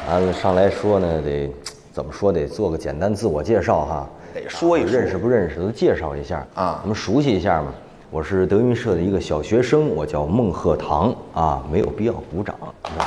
完了上来说呢，得怎么说？得做个简单自我介绍哈， 得说一说， 认识不认识都介绍一下啊， 我们熟悉一下嘛。我是德云社的一个小学生，我叫孟鹤堂啊，没有必要鼓掌。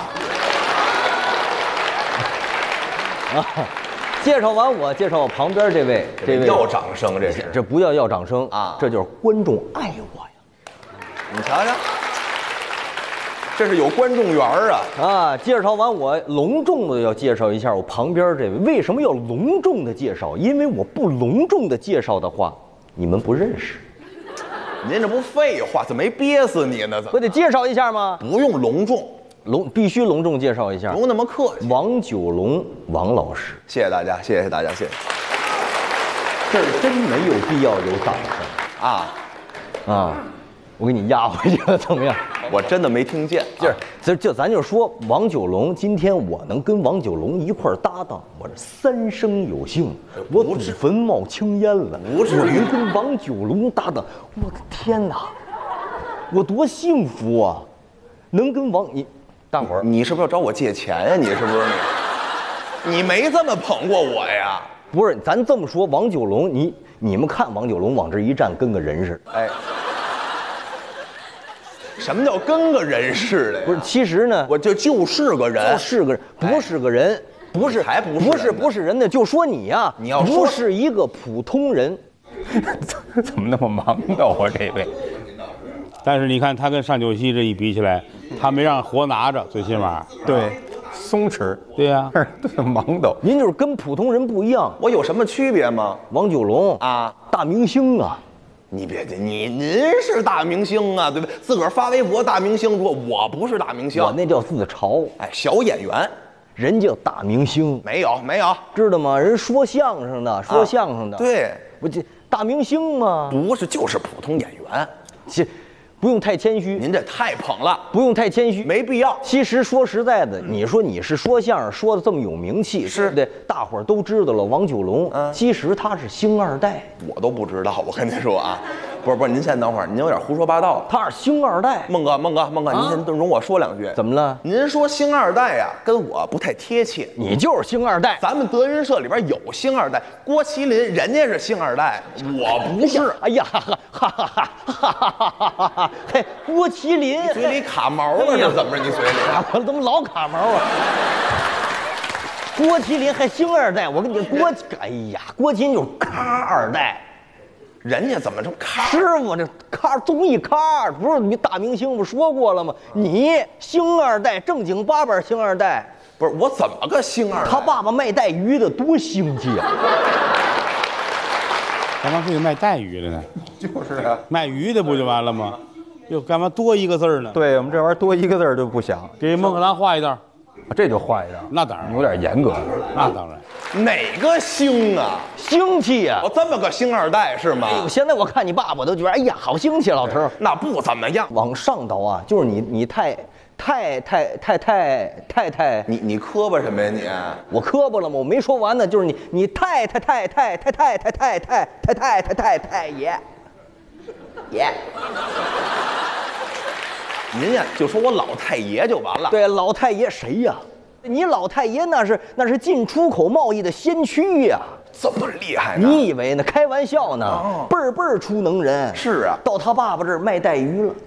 啊，介绍完我，介绍我旁边这位， 要掌声，这是这不要掌声啊， 这就是观众爱我呀。 你瞧瞧，这是有观众缘啊！ 啊，介绍完我，隆重的要介绍一下我旁边这位。为什么要隆重的介绍？因为我不隆重的介绍的话，你们不认识。 您这不废话，怎么没憋死你呢？怎么不得介绍一下吗？ 不用隆重， 必须隆重介绍一下。 不用那么客气。 王九龙，王老师， 谢谢大家，谢谢大家，谢谢。 这儿真没有必要有掌声啊啊！我给你压回去了，怎么样？ 我真的没听见。 就咱就说王九龙，今天我能跟王九龙一块儿搭档，我是三生有幸，我祖坟冒青烟了。 不是， 我能跟王九龙搭档，我的天哪，我多幸福啊！能跟大伙儿， 你是不是要找我借钱呀？你是不是你没这么捧过我呀？ 不是，咱这么说，王九龙，你们看王九龙往这一站，跟个人似的。 哎。什么叫跟个人似的呀？ 不是，其实呢， 我就是个人， 就是个人，不是个人，不是， 还不是人呢。就说你呀， 你要不是一个普通人， 怎么那么忙叨啊这位？但是你看他跟上九溪这一比起来，他没让活拿着，最起码对，松弛， 对呀， 忙叨。 您就是跟普通人不一样。 我有什么区别吗？ 王九龙啊， 大明星啊。 你别介，您是大明星啊，对不对？自个儿发微博大明星，说我不是大明星， 我那叫自嘲。 哎，小演员， 人叫大明星， 没有， 知道吗？人说相声的， 对， 不这大明星吗？ 不是，就是普通演员。 不用太谦虚， 您这太捧了， 不用太谦虚， 没必要。 其实说实在的，你说你是说相声说的这么有名气， 是对，大伙儿都知道了。王九龙，其实他是星二代， 我都不知道。我跟您说啊，不是，您先等会儿，您有点胡说八道。 他是星二代。 孟哥，您先容我说两句。 怎么了？ 您说星二代呀，跟我不太贴切。 你就是星二代。 咱们德云社里边有星二代，郭麒麟人家是星二代，我不是。 哎呀，哈哈！嘿，郭麒麟嘴里卡毛了，这怎么着？你嘴里我怎么老卡毛啊？郭麒麟还星二代，我跟你哎呀，郭麒麟就是咖二代。 人家怎么成咖？ 师傅，这咖综艺咖不是你大明星不说过了吗？你星二代，正经八百星二代。 不是我怎么个星二代？ 他爸爸卖带鱼的，多星气啊！ 干嘛非得卖带鱼的呢？ 就是啊， 卖鱼的不就完了吗？又干嘛多一个字儿呢？ 对我们这玩意儿多一个字儿就不想。 给孟鹤堂画一道， 这就画一张。 那当然有点严格。 那当然。 哪个星啊？ 星气呀！ 我这么个星二代是吗？ 哎呦，现在我看你爸，我都觉得，哎呀，好星气，老头。 那不怎么样。 往上倒啊，就是你太， 你磕巴什么呀你？ 我磕巴了吗？我没说完呢，就是你太爷。 您呀就说我老太爷就完了。 对，老太爷谁呀？你老太爷那是进出口贸易的先驱呀， 这么厉害呢？ 你以为呢？开玩笑呢，辈儿出能人。 是啊， 到他爸爸这儿卖带鱼了。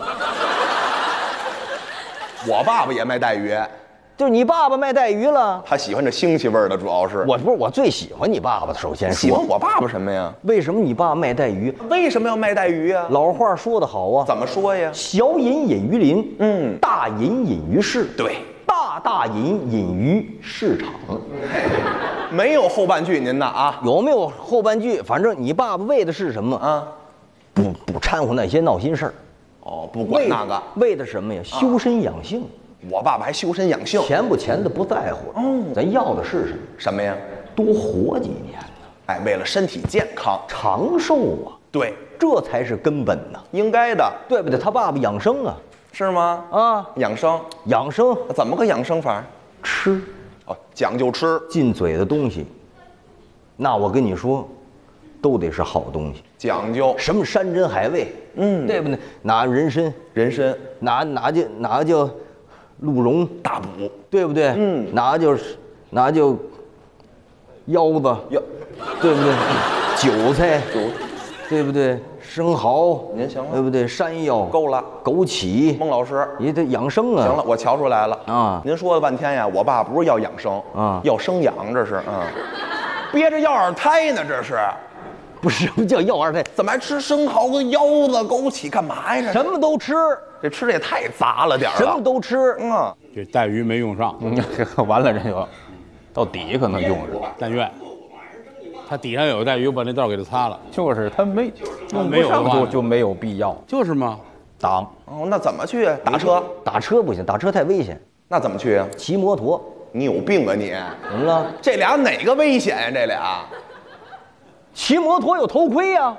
我爸爸也卖带鱼， 就是你爸爸卖带鱼了。 他喜欢这腥气味儿的，主要是。 我最喜欢你爸爸的。首先说， 喜欢我爸爸什么呀？ 为什么你爸爸卖带鱼？ 为什么要卖带鱼呀？ 老话说得好啊， 怎么说呀？ 小隐隐于林，大隐隐于市。 对。 大隐隐于市场， 没有后半句您呢啊？ 有没有后半句？反正你爸爸为的是什么啊？不掺和那些闹心事儿。 哦，不管那个， 为的什么呀？修身养性。 我爸爸还修身养性， 钱不钱的不在乎。咱要的是什么？ 什么呀？ 多活几年呢。 哎，为了身体健康、 长寿啊。 对， 这才是根本呢。 应该的， 对不对？他爸爸养生啊。 是吗？ 啊， 养生怎么个养生法？ 吃， 哦，讲究吃， 进嘴的东西，那我跟你说，都得是好东西， 讲究什么山珍海味，对不对？拿人参，拿就鹿茸大补， 对不对？拿就是那就腰子，对不对？韭菜，对不对？生蚝， 您行了对不对？山药够了。 枸杞， 孟老师， 你得养生啊。 行了，我瞧出来了啊您说了半天呀，我爸不是要养生啊要生养，这是憋着要二胎呢，这是。 不是什么叫要二胎？ 怎么还吃生蚝跟腰子、枸杞干嘛呀？ 什么都吃， 这吃的也太杂了点儿什么了。 都吃。 这带鱼没用上， 完了这就到底可能用上， 但愿他底上有带鱼，把那道给他擦了， 就是他没用没有的话就没有必要就是吗？ 挡。 哦，那怎么去？打车？ 打车不行，打车太危险。 那怎么去呀？ 骑摩托， 你有病啊你！ 怎么了？ 这俩哪个危险呀？这俩骑摩托有头盔呀、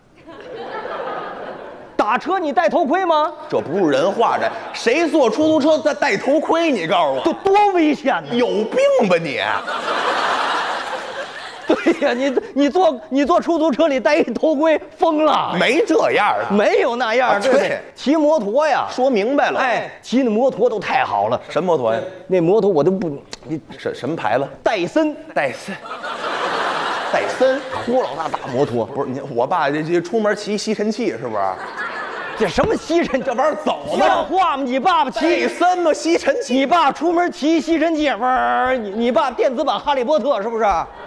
打车你戴头盔吗？ 这不是人话，这谁坐出租车在戴头盔？你告诉这我， 多危险呢！ 有病吧你？ 对呀、你坐出租车里戴一头盔，疯了？ 没这样的， 没有那样， 啊对不对对？ 骑摩托呀， 说明白了。 哎，骑那摩托都太好了。 什么摩托呀？ 那摩托我都不，你什么牌子？ 戴森， 戴森。戴森， 多老大摩托， 不是你，我爸这出门骑吸尘器是不是？ 这什么吸尘？这玩意儿走像话吗？你爸爸戴骑， 森嘛，吸尘器。 你爸出门骑吸尘器，不是你爸电子版哈利波特是不是？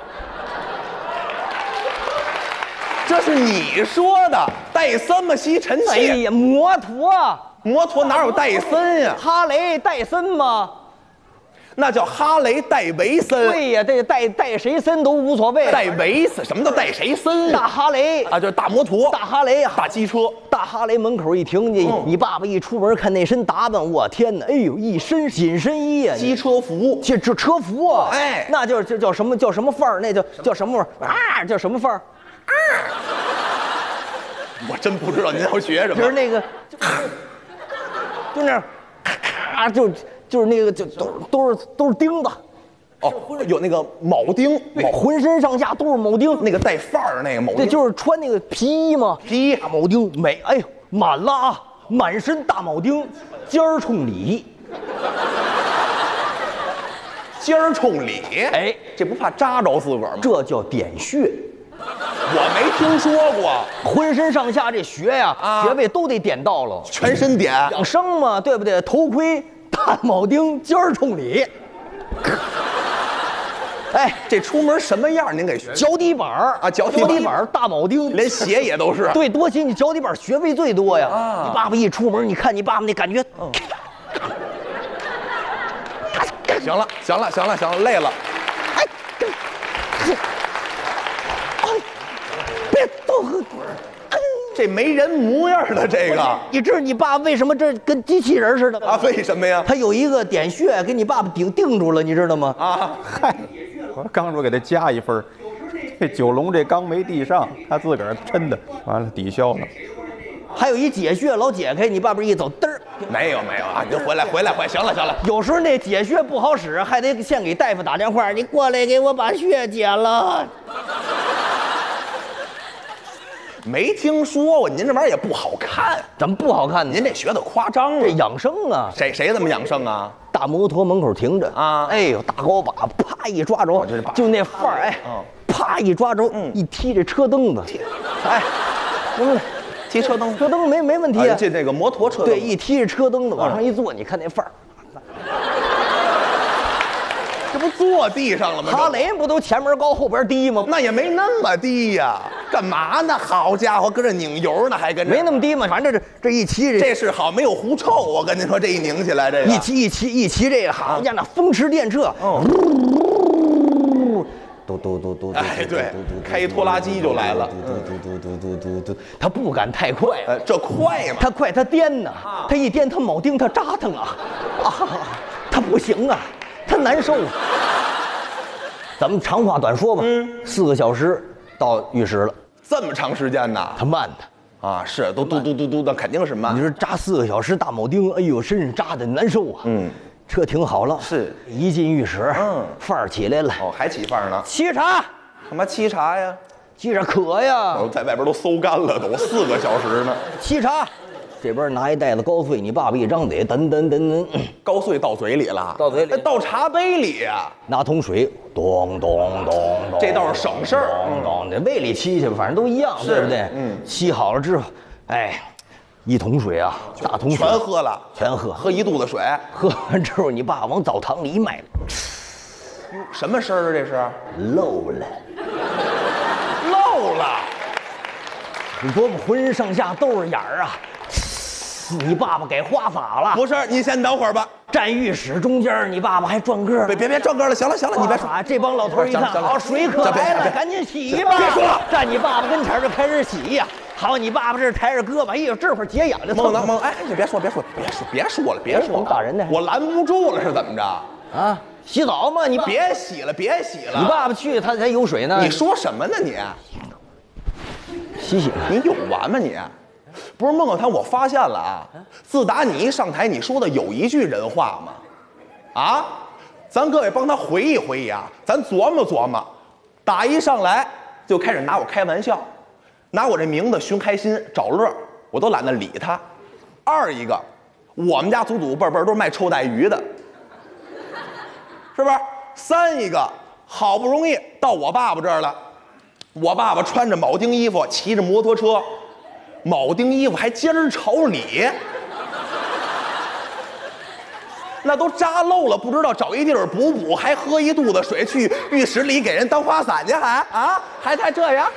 这是你说的，戴森嘛，吸尘哎器。 呀，摩托， 摩托哪有戴森呀？ 哈雷戴森吗？ 那叫哈雷戴维森。 对呀，这戴谁森都无所谓。 戴维森，什么叫戴谁森大呀？ 哈雷， 啊，就是大摩托、 大哈雷呀， 大机车。 大哈雷门口一停，你爸爸一出门看那身打扮，我天哪！哎呦，一身紧身衣呀， 机车服， 这车服啊， 哎那就叫什么范儿？那叫什么范儿啊？叫什么范儿？ 我真不知道您要学什么。 就是那个，就那样，咔，就是那个，就都是钉子， 哦，有那个铆钉， 浑身上下都是铆钉。 那个带范儿那个铆钉， 这就是穿那个皮衣嘛， 皮衣大铆钉，哎呦，满了啊，满身大铆钉，尖儿冲里， 尖儿冲里。 哎， 这不怕扎着自个儿吗？ 这叫点穴。 我没听说过， 浑身上下这穴呀， 啊穴位都得点到了， 全身点。 养生嘛，对不对？头盔、大铆钉、尖儿冲里，哎， 这出门什么样？您给学， 脚底板儿啊脚底板儿大铆钉， 连鞋也都是。 对，多新！你脚底板穴位最多呀。 啊你爸爸一出门，你看你爸爸那感觉， 行了，行了，行了，行了，累了。 别动！ 这没人模样的这个你知道你爸为什么这跟机器人似的？ 啊？为什么呀？ 他有一个点穴给你爸爸定住了，你知道吗？ 啊， 嗨，我刚说给他加一分儿，这九龙这刚没递上，他自个儿抻的，完了抵消了。 还有一解穴，老解开，你爸爸一走，嘚儿。 没有没有啊！您回来，行了行了。 有时候那解穴不好使，还得先给大夫打电话，你过来给我把穴解了。 没听说过，您这玩意儿也不好看， 怎么不好看呢？ 您这学的夸张了。 这养生啊， 谁这么养生啊？ 大摩托门口停着啊哎呦，大高把，啪一抓着， 这是把就那范儿，哎，啪一抓着，一踢这车蹬子，哎， 踢车蹬， 车蹬没问题啊啊。 这那个摩托车蹬对，一踢这车蹬子往上一坐，你看那范儿， 这不坐地上了吗？ 哈雷不都前门高后边低吗？ 那也没那么低呀，干嘛呢？好家伙，跟这拧油呢，还跟这没那么低嘛，反正这一骑这是好没有狐臭，我跟您说，这一拧起来，这个一骑这个，好家伙，那风驰电掣，嘟， 哎对，开一拖拉机就来了， 嘟，他不敢太快， 这快吗？ 他快他颠呐，他一颠他铆钉他扎腾啊，他不行啊，他难受啊。咱们长话短说吧，4个小时到浴室了， 这么长时间呢？ 他慢的。 啊，是都嘟嘟嘟嘟的，肯定是慢你。说扎4个小时大铆钉，哎呦，身上扎的难受啊。车停好了， 是一进浴室，范儿起来了。 哦，还起范儿呢？ 沏茶， 干嘛沏茶呀？ 沏茶渴呀。 我在外边都馊干了，都4个小时呢。 沏茶， 这边拿一袋子高碎，你爸爸一张嘴，噔噔噔噔， 高碎到嘴里了， 到嘴里倒茶杯里呀。 拿桶水，咚咚咚咚， 这倒是省事儿。 咚咚，这胃里沏去，反正都一样，对不对？沏好了之后，哎，一桶水啊，大桶水全喝了， 全喝， 喝一肚子水。 喝完之后，你爸往澡堂里一迈， 什么声儿啊？这是漏了。 漏了。 你多么浑身上下都是眼儿啊！你爸爸给花洒了， 不是，你先等会儿吧。 站浴室中间，你爸爸还转个儿。 别转个了，行了，你别说。 这帮老头一看，好，水可来了，赶紧洗吧。 别说了， 站你爸爸跟前就开始洗呀。好，你爸爸这抬着胳膊，哎呦，这会儿解痒的。 蒙，哎，你别说了， 打人呢， 我拦不住了，是怎么着？ 啊，洗澡嘛，你爸别洗了。 你爸爸去，他才有水呢。 你说什么呢你？ 洗， 你有完吗你？不是孟小堂，我发现了啊，自打你一上台，你说的有一句人话吗？啊，咱各位帮他回忆回忆啊，咱琢磨琢磨，打一上来就开始拿我开玩笑，拿我这名字寻开心找乐，我都懒得理他。二一个，我们家祖祖辈辈都是卖臭带鱼的，是不是？三一个，好不容易到我爸爸这儿了，我爸爸穿着铆钉衣服，骑着摩托车。铆钉衣服还尖儿朝里，那都扎漏了，不知道找一地儿补，还喝一肚子水，去浴室里给人当花伞去，还这样，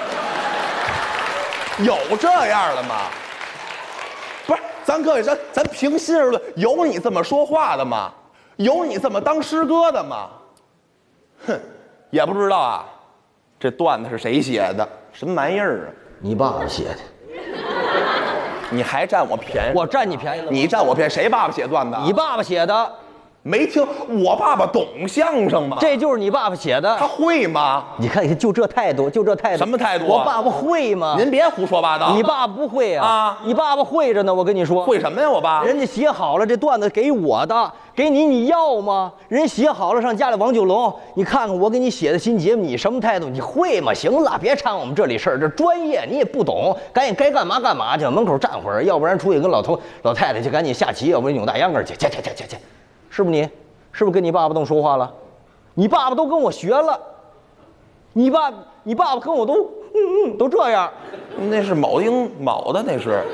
有这样的吗？不是，咱各位说，咱平心而论，有你这么说话的吗？有你这么当师哥的吗？哼，也不知道啊，这段子是谁写的？什么玩意儿啊？ 你爸爸写的。 你还占我便宜？ 我占你便宜了？ 你占我便宜？谁爸爸写段子？ 你爸爸写的。 没听我爸爸懂相声吗？ 这就是你爸爸写的。 他会吗？ 你看，就这态度，什么态度？ 我爸爸会吗？ 您别胡说八道。 你爸爸不会啊？你爸爸会着呢，我跟你说。 会什么呀？我爸。 人家写好了，这段子给我的，给你，你要吗？人写好了，上家里王九龙，你看看我给你写的新节目，你什么态度？你会吗？行了，别掺我们这里事儿，这专业你也不懂，赶紧该干嘛干嘛去，门口站会儿，要不然出去跟老太太去赶紧下棋，要不然扭大秧歌去，是不是你？是不是跟你爸爸都说话了？你爸爸都跟我学了，你爸爸跟我都这样。 那是铆钉铆的，那是。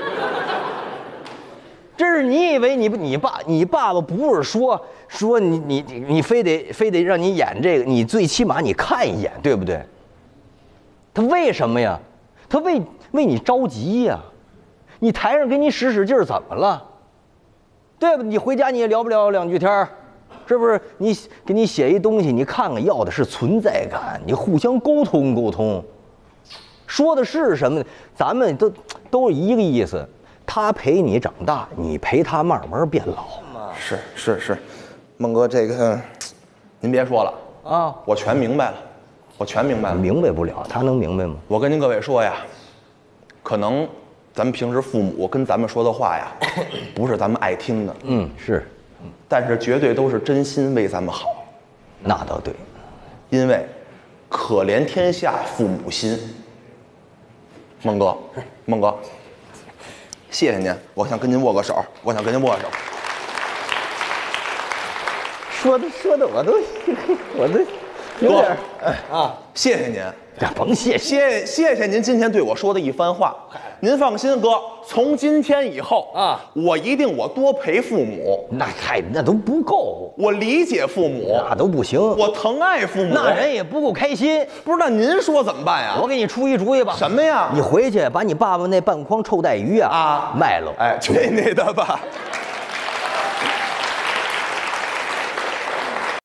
这是你以为你爸爸不是说你非得让你演这个，你最起码你看一眼，对不对？他为什么呀？他为你着急呀。你台上给你使劲怎么了？对吧？你回家你也聊不了两句天，是不是？你给你写一东西，你看看要的是存在感，你互相沟通，说的是什么？咱们都是一个意思。他陪你长大，你陪他慢慢变老嘛。 是，孟哥，这个您别说了啊，我全明白了。 明白不了，他能明白吗？ 我跟您各位说呀，可能咱们平时父母跟咱们说的话呀，不是咱们爱听的， 是， 但是绝对都是真心为咱们好。 那倒对， 因为可怜天下父母心。孟哥，谢谢您，我想跟您握个手， 说的我都有点啊， 谢谢您。 甭谢谢您今天对我说的一番话。您放心，哥，从今天以后啊，我一定多陪父母。 那都不够， 我理解父母， 那都不行。 我疼爱父母， 那人也不够开心。 不是，那您说怎么办呀？ 我给你出一主意吧。 什么呀？ 你回去把你爸爸那半筐臭带鱼啊卖了。 哎，去你的吧！